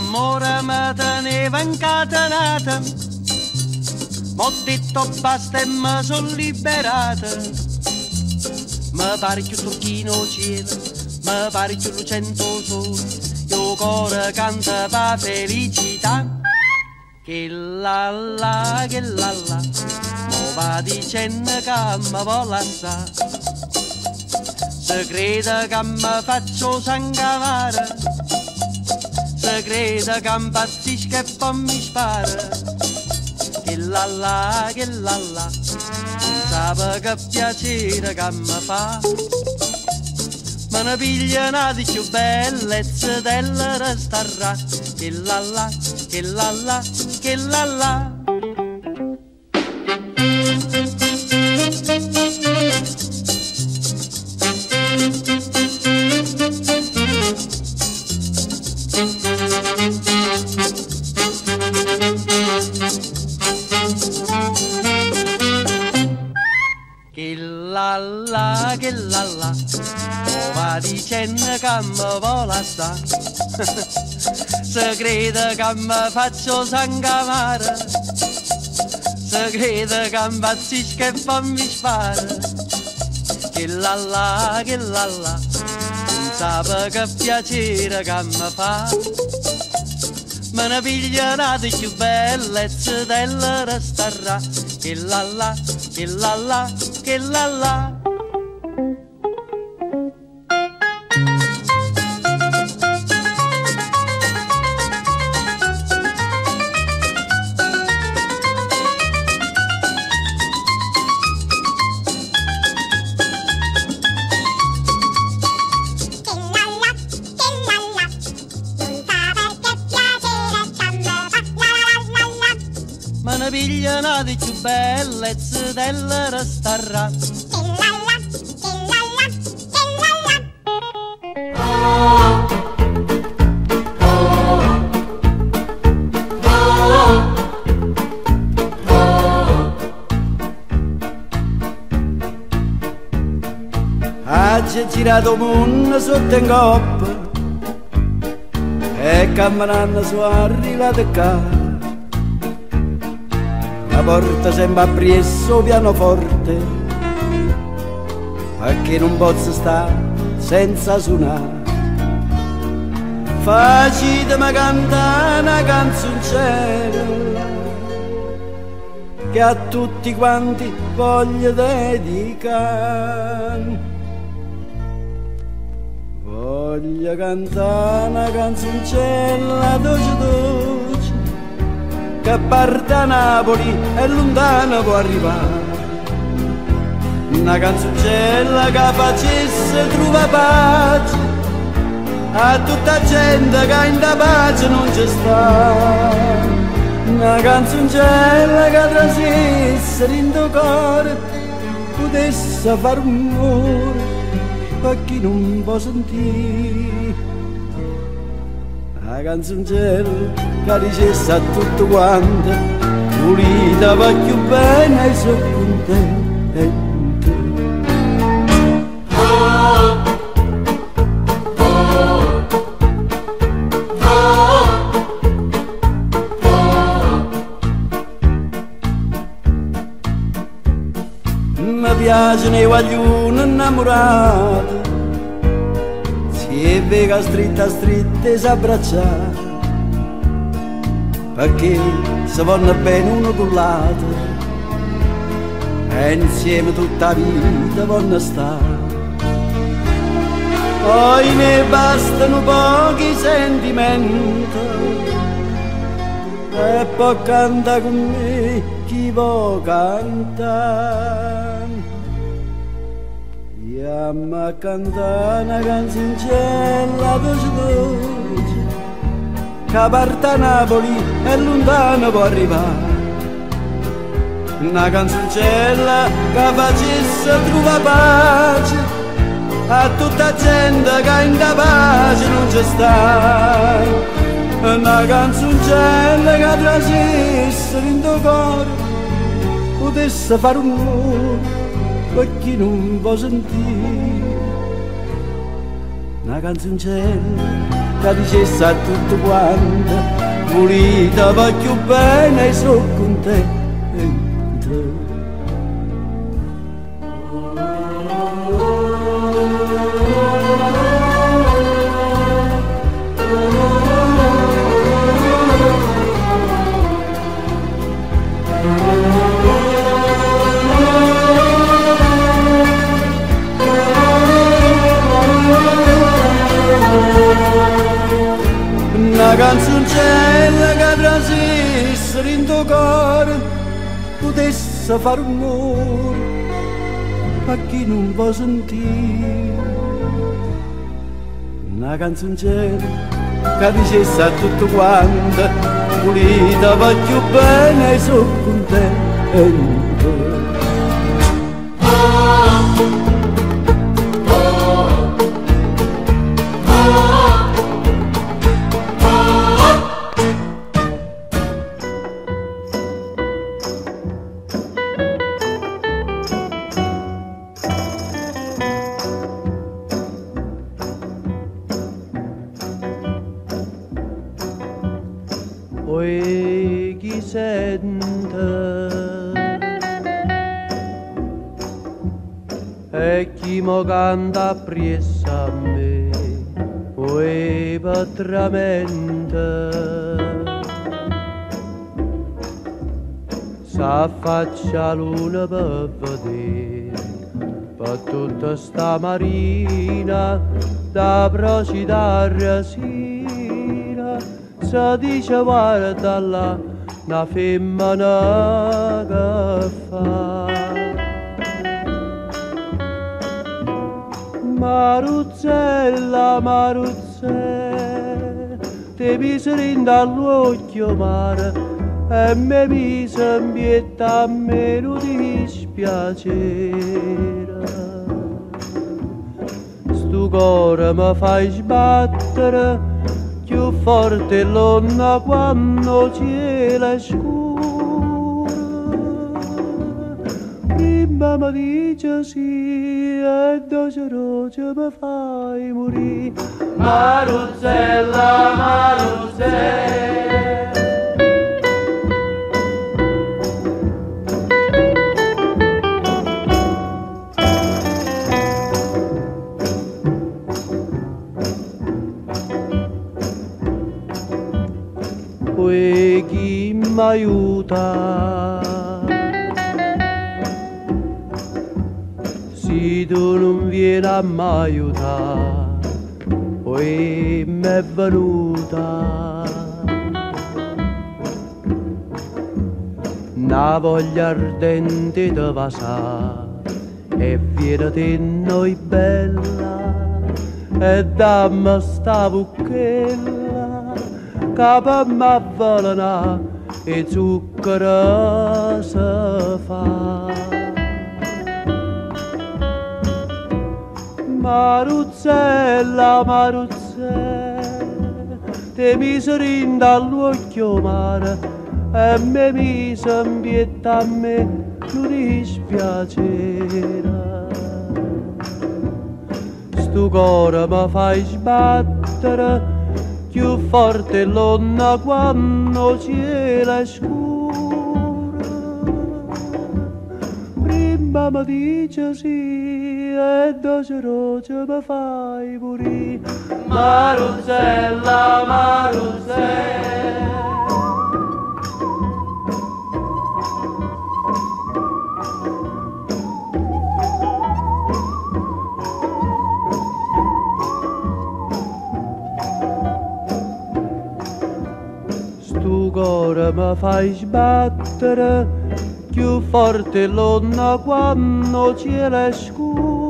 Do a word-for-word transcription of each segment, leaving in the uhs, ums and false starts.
l'amore mi teneva incatenata, m'ho detto basta e mi sono liberata. Mi pare più turchino cielo, mi pare più lucento sole, io cuore canta pa felicità. Che la la, che la la, mo va dicendo che mi vuole assare. Se crede che mi faccio sangavare, se crede che impazzisco e poi mi spara. Che la la, che la la, non sa che piacere che mi fa. Me ne piglia una di più bellezza della restarà. Che la la, che la la, che la la. Che la la, che la la, mo va dicendo che mi vuole assare. Se crede che mi faccio sangavare, se crede che impazzisco e poi mi spara. Che la la, che la la, non sa che piacere che mi fa. Me ne piglia una di più bellezza della restarà. Che la la, che la la, che la la. Me ne piglia una di più bellezza della restarà. Che la la, che la la, che la la. Oggi è girato il mondo sotto in coppa e camminando su arrivato qua. La porta sempre appresso pianoforte, perché non posso stare senza suonare. Facitemi cantare una canzoncella che a tutti quanti voglio dedicare. Voglio cantare una canzoncella dolce dolce che parte da Napoli e lontano può arrivare. Una canzoncella che facesse trovare pace a tutta gente che in da pace non c'è sta. Una canzoncella che trasesse in tuo cuore potesse far rumore per chi non può sentire. Una canzoncella che dicesse a tutto quanto pulita va più bene e sono contento. Mi piacciono i guaglioni innamorati, si è vega stritta stritta e si abbracciare, perché si vanno bene uno con l'altro e insieme tutta la vita vanno stare. Poi ne bastano pochi sentimenti e poi canta con me chi vuole cantare. Chiama a cantare una canzoncella dolce dolce che parte a Napoli e lontano può arrivare. Una canzoncella che facesse trovare pace a tutta gente che in da pace non c'è sta. Una canzoncella che trasesse in tuo cuore potesse fare un rumore per chi non può sentire. Una canzoncella che dicesse a tutto quanto volete va più bene e sono contento. Una canzoncella che transisse in tuo cuore potesse fare un amore per chi non può sentire. Una canzoncella che dicesse a tutto quanto volete va più bene e sono contento. Poi chi sente e chi mo canta appresso a me, poi patramente s'affaccia luna per vedere per tutta sta marina da procitare sera. Si dice guarda là una femmina che fa Maruzzella, Maruzzella, ti mise dall'occhio mare e mi mise in pietà a me non dispiacere. Sto cuore mi fai sbattere più forte l'onna quando cielo è scuro. Prima mi dice sì e doce roce mi fai morire. Maruzzella, Maruzzella, poi chi mi aiuta se tu non vieni a mi aiutare, poi mi è venuta una voglia ardente di vasare e viene di noi bella e dammi sta bucchella che mi avvelena e zucchero si fa. Maruzzella, Maruzzella, ti mise dall'occhio mare e mi mise in pietà a me non dispiacere. Sto cuore mi fai sbattere più forte l'onna quando cielo è scuro. Prima mi dice sì e doce roce mi fai morire. Maruzzella, Maruzzella, sto cuore mi fai sbattere più forte l'onna quando cielo è scuro.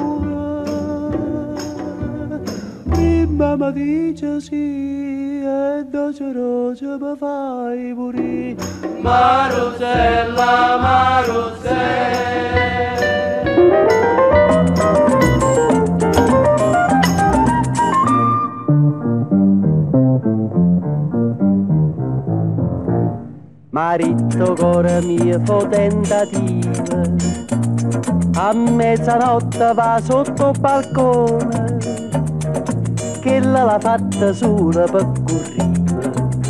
Prima mi dice sì e doce roce mi fai morire. Maruzzella, Maruzzella, marito cuore mio fa tentativa, a mezzanotte va sotto il balcone, che l'ha fatta sola per correre,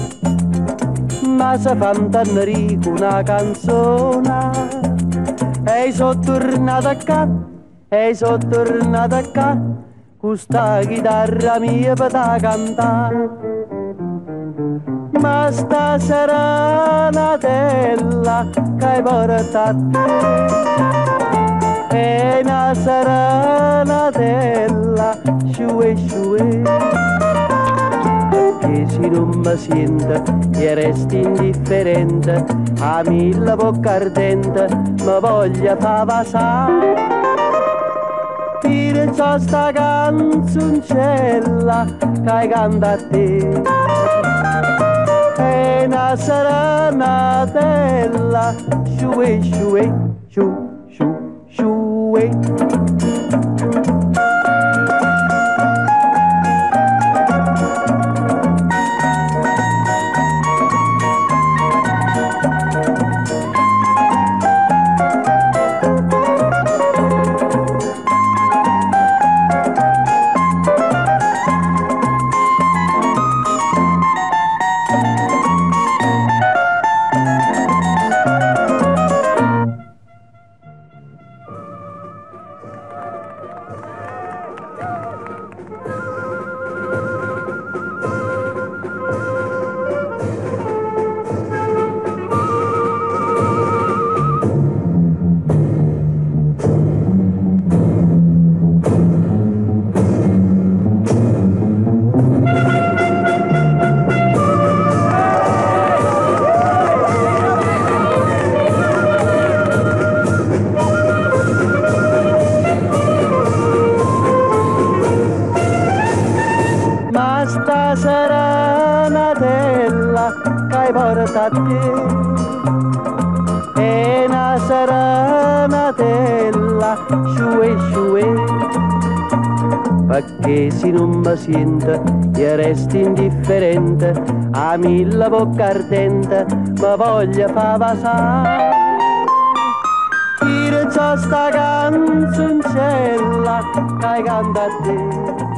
ma se fa intannere con una canzone. E sono tornata qua, e sono tornata qua, con sta chitarra mia per da cantare. Ma sta serenatella che hai portato è una serenatella sciue sciue, perché se non mi sente e resti indifferente, a mille bocca ardente mi voglia fa vasare. Tira sta canzoncella che hai canta a te, è una serenatella sciue sciue sciu sciu sciue. Sta serenatella che hai portato a te è una serenatella sciue sciue, perché se non mi sente e resti indifferente, a mille bocca ardente mi voglia fa vasare. Tira sta canzoncella che hai canta a te